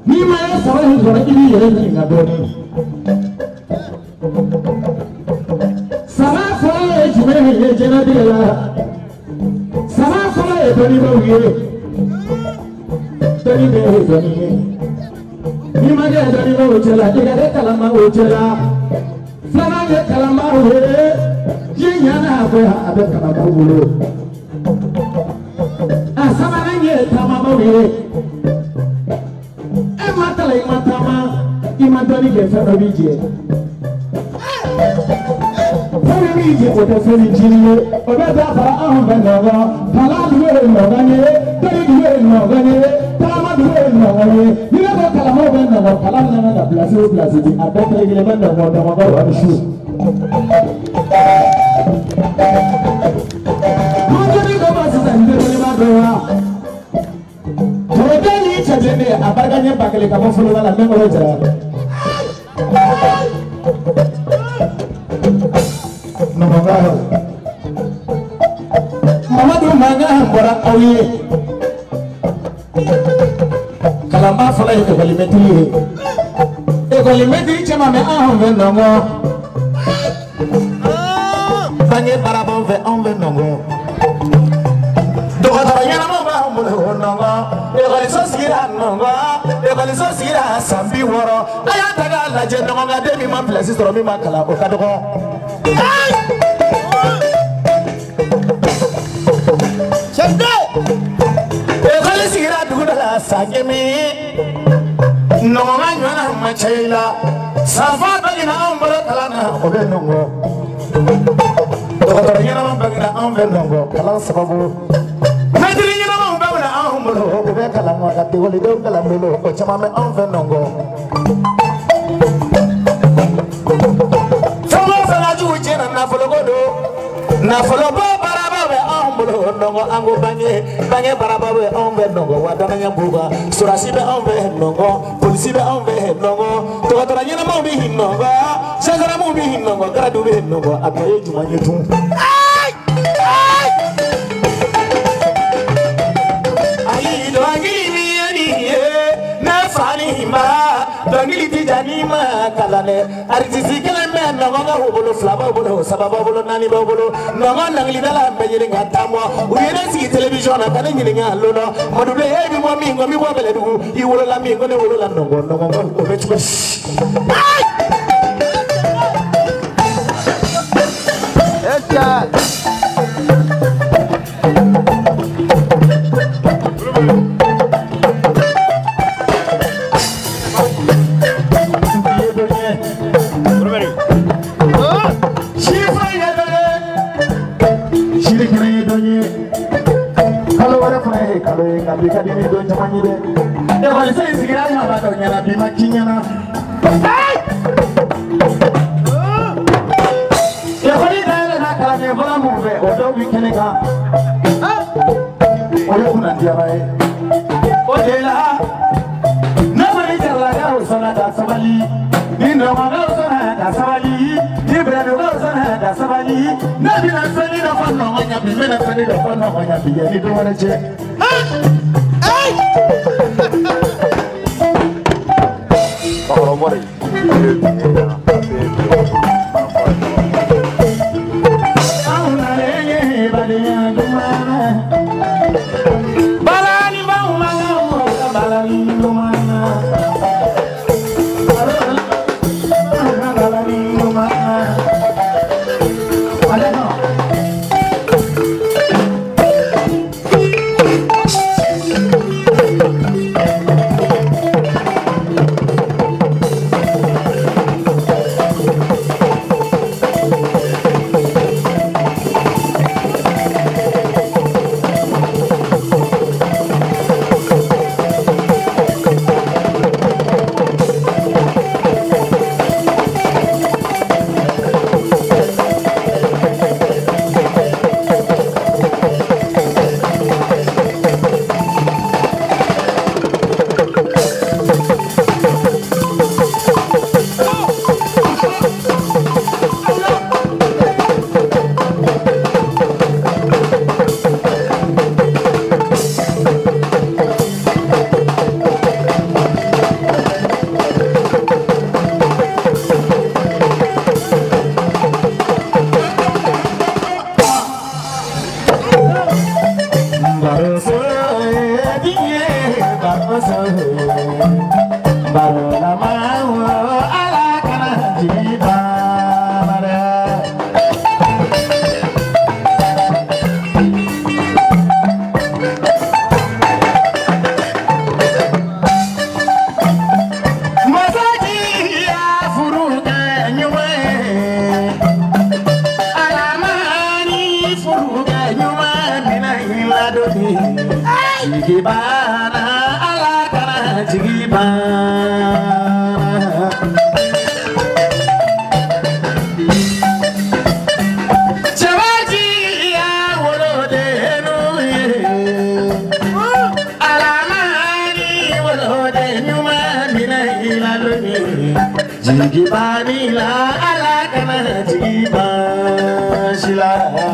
ni ma ya saba ni zora ini yere ni ngadoni saba fala e jime ye jena de la saba fala e doni ba wiye doni be doni ni ma de doni ba wojela de ga de kalama wojela flama de kalama we ye nyana ko abe kalama wulo asaba na ye tamama wiye matala imatama imatoni ke fabije fabije o te feri jiriye o be da fara ahun benawa pala duwe no ganye teri duwe no ganye tama duwe no ganye ni le ko kala mo benawa pala na na place o place di abete ile benawa da ma ba wa shu mo ni ko ba sa ndere ma do wa Chadene abaganye bakele kabo fulu la mengo jara no manga mamadu manga bora awiye kalamba fala e kolimeti chama me ahon venongo fange barabon ve on venongo sambi woro aya taga la je no nga de mi ma place tro mi ma kala o kadoko chende e khali sigira dugu la sagemi no nga nyana ma chaila safa bagina ambara kala na o be no ngo to to nyana ma bagina am be no ngo kala sababu o be kala ngo ka te woli do kala melo o chama me on venongo samo fala ju jena na folo godo na folo ba baraba be on bolo ndongo ango bange baraba be on venongo wa dana nyambuga surasi be on venongo polisi be on venongo to to nyina mo bi hinongo sagara mo bi hinongo gradu be hinongo akoye jumanyetu dangili tijanima kalane aritisi kala men ngonga hobolo flaba bolo sababa bolo nani bolo ngonga nangili dala mbejere ngatamwa uyena si television na kana nyini ngalono module hebi mo mingo mi bobele du iwolo la mingo ne wolo la nongo o bechuko esta Bikadini don jamani de e wale sai sigira ya ba to nyana bima kinyana e wale dale na kala ne bola mu be o do wikene ka o yo kuna dia bai o de la na bari jara ya o sana da sabali ni no ma ga sana da sabali ni bra do ga sana da sabali na bi na sani da fa no nya bi me na sani da fa no nya bi ni do wala che Barona mawo ala kana jiba mare. Masaji ya furuga nyume. Alamani furuga nyume mina hiladoni. Jigibana ala kana jigibana. Chawaji ya wolode nuye. Alamani wolode nyuma mina hilaloni. Jigibani la ala kana jigibana shila.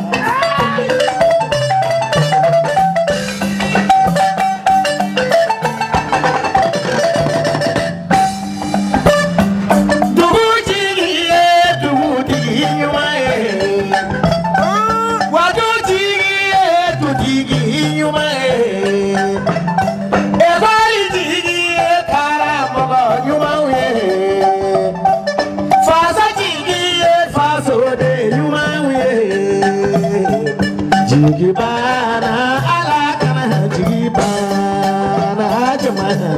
Jigibana ala kana jigibana jamaah.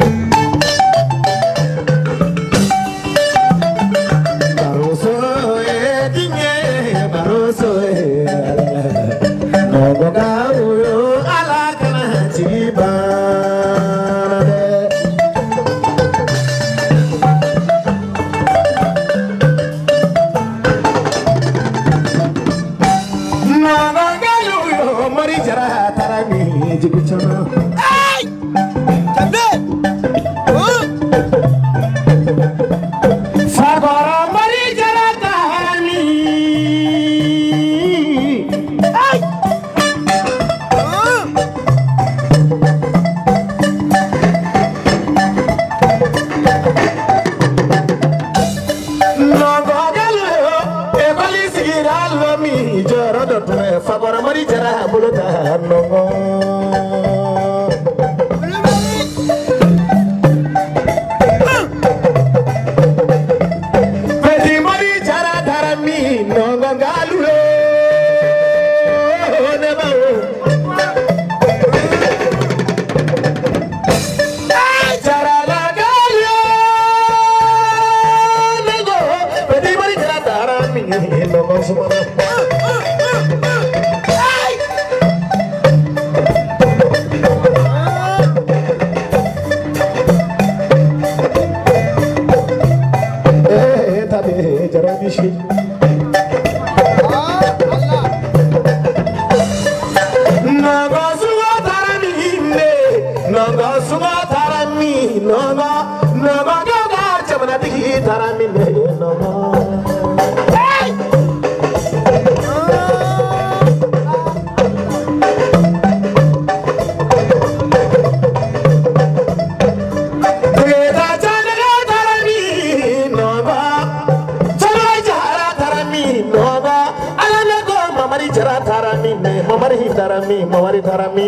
Baroso dinye baroso nogo gawo ala kana jigibana de. Mari jara tarami jigichana. Ay! Kande! Fagora mari jara tarami. Ay! Fagora mari jara bulota nongo. Peti mari jara tarami nongo galulo nebao. Jara la galulo nego. Peti mari jara tarami nongo sumana. Mawari tarami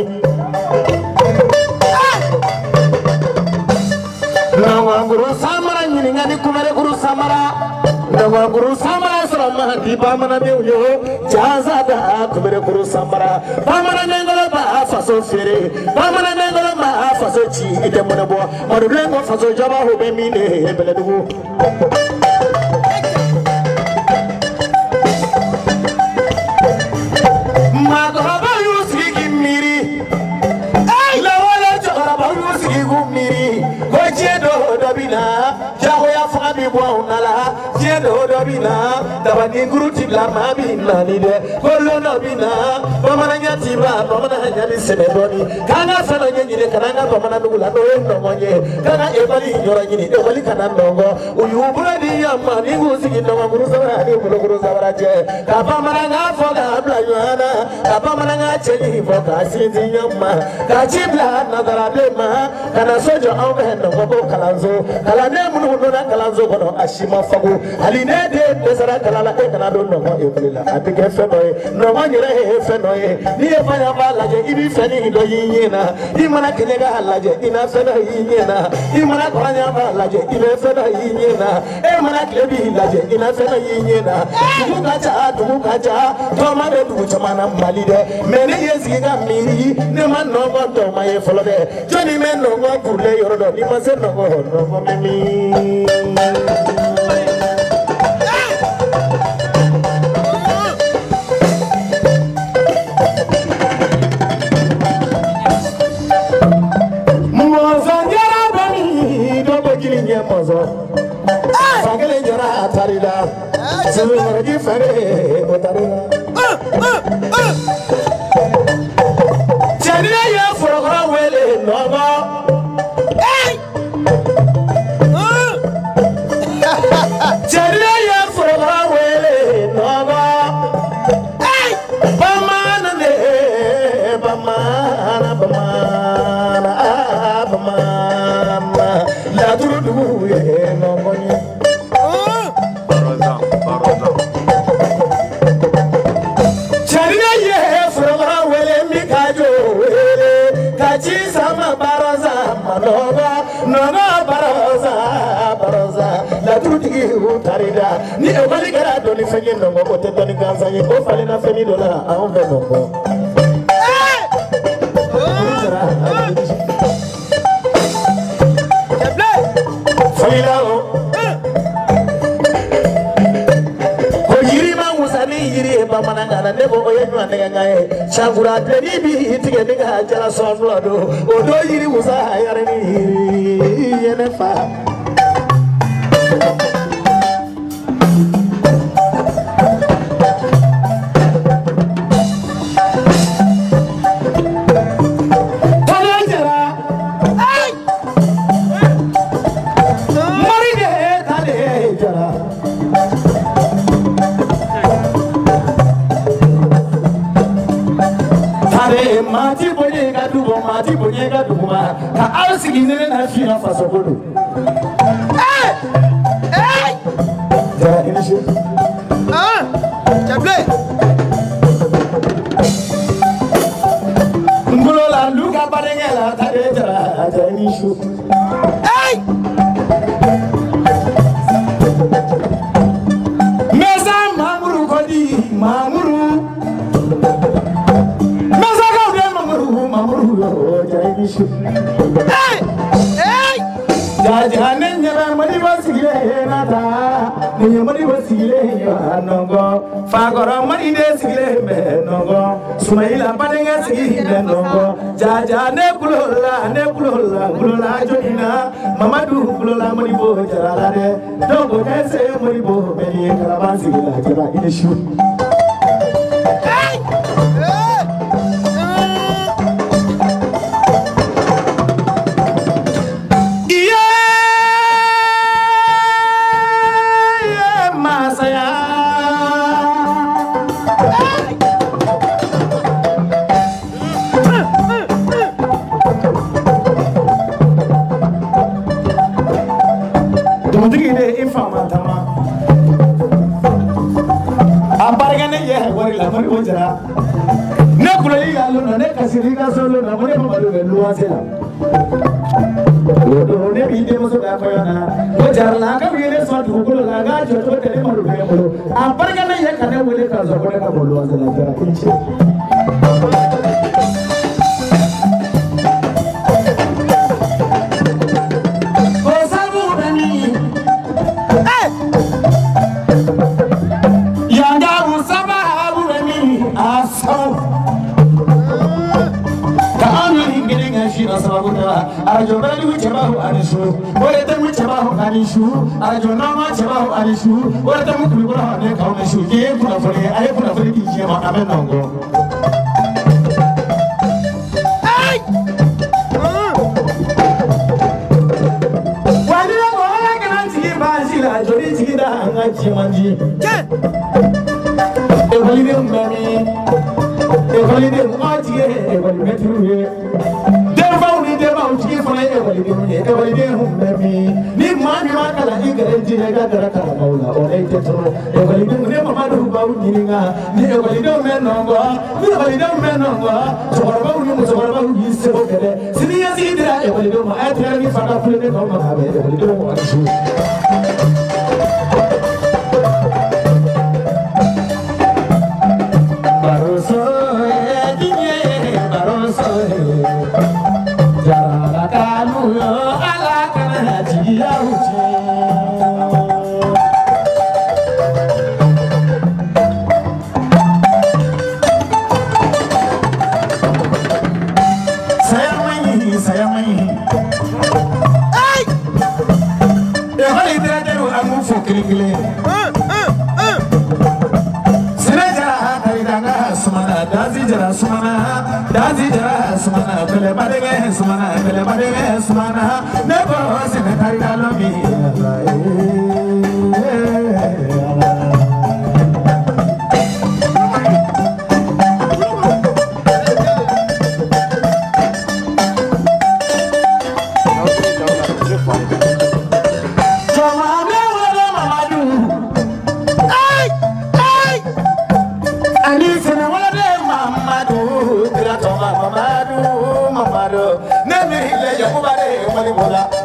nawa guru samara nyingani kumare guru samara nawa guru samara salama di pamana beuyo jaza da kumare guru samara pamana nengolo ba faso fere pamana nengolo ma faso chi ite monabo odulengo faso jaba ho be mine beledu Dabani guru tibla mabi nani de kolo nabina bamana nyatiba bamana nyani semedoni kana sana nyini kana bamana nugula no monye kana ebali nyora nyini ebali kana ndongo uyubura di yamma ni gusigi ndongo guru sabara ni guru sabara je kabamana ngafoga bla yana kabamana ngacheli foga sidi yamma kachibla nadara dema kana sojo awbe ndongo kalanzo kala ne munu donna kalanso kɔnɔ a si ma fago hali ne den dɛsɛra kalan la e kana don nɔgɔ ekɔli la a bɛ kɛ fɛn dɔ ye nɔgɔ yɛrɛ ye fɛn dɔ ye n'i ye fayaba lajɛ i bɛ fɛn ni dɔ y'i ɲɛ na i mana kɛnɛ ka lajɛ i na fɛn dɔ y'i ɲɛ na i mana kɔrɔnyaba lajɛ i bɛ fɛn dɔ y'i ɲɛ na e mana tile b'i lajɛ i na fɛn dɔ y'i ɲɛ na dugu ka ca tɔma bɛ dugu caman na Mali dɛ mɛ ne ye sigi ka miiri ne ma nɔgɔ tɔma ye fɔlɔ dɛ jɔnni bɛ nɔgɔ kurulen yɔrɔ dɔ n'i ma se nɔgɔ bɛ min. Fagele jara atarida, sebe maragi fagele otarida. Chaniya ye furokora wele nogo. Chaniya ye furokora wele nogo. Bamana ne, bamana. La duru ye nogo ni. La turutigi utarida ni ekoli kɛra dɔnni fɛn ye nɔgɔ o tɛ dɔnni gansan ye o falen na fɛn dɔ la anw fɛ nɔgɔ. Falila o ko yiri ma musa ni yiri ye bamanankan na ne ko o ye ɲɔgɔn nɛgɛ ye sankura tɛni bi tigɛ ni ka jala sɔn fila don o don yiri musa yɛrɛ ni yiri ye ne fa. Mati bonye ga duguma ka arsigi ne na fi na faso kodo ja inishi jable ngulo la luka barengela ta de ja inishu meza mamuru kodi mamuru Jajane nyeba mani basigile nata, ni mani basigile ya nongo. Fagora mani de sigile me nongo, Sumaila padenga sigile nongo. Jajane kulola jodina, Mamadu kulola mani bo jarala de, dongo kese mani bo beli kalaban sigila jara inishu. Ne kuloli gallo ne kasiri ga solo na mo ne malu be luwasela do ne bi de mo so ga fayana o jarla ka bi ne so du kulo la ga jo to de malu be mo aparga ne ye kane wele ka so ko ne ka mo luwasela jara kinchi o sabu dani yanga musaba Arajo bali wichabahu anishu, wale temu chabahu anishu, arajo nama chabahu anishu, wale temu kulibura hane kaunishu, ye kuna fole kijema amenongo. Wadila mwana kana chigi basila, jodi chigi da hanga chimanji. Evalide mbami, evalide mwaji, evalide metruye. ekolidenw ye ekolidenw bɛɛ min ni maa min ma kalan i gɛrɛ jinɛ i ka gɛrɛ kalanbaw la o la i tɛ sɔrɔ ekolidenw ne mamadu b'aw ɲininka ni ekolidenw bɛ nɔngɔ ni ekolidenw bɛ nɔngɔ cɛkɔrɔbaw ni musokɔrɔbaw y'i seko kɛlɛ sini ɲɛsigi dira ekolidenw ma a ye tɛgɛ ni fanga kulonkɛ k'aw ma k'a bɛ ekolidenw wagati Dazi jara sumana bele badege sumana nebo sene karida lomi Mamadu, Mamadu, Nemi le Yakubare, Malibola.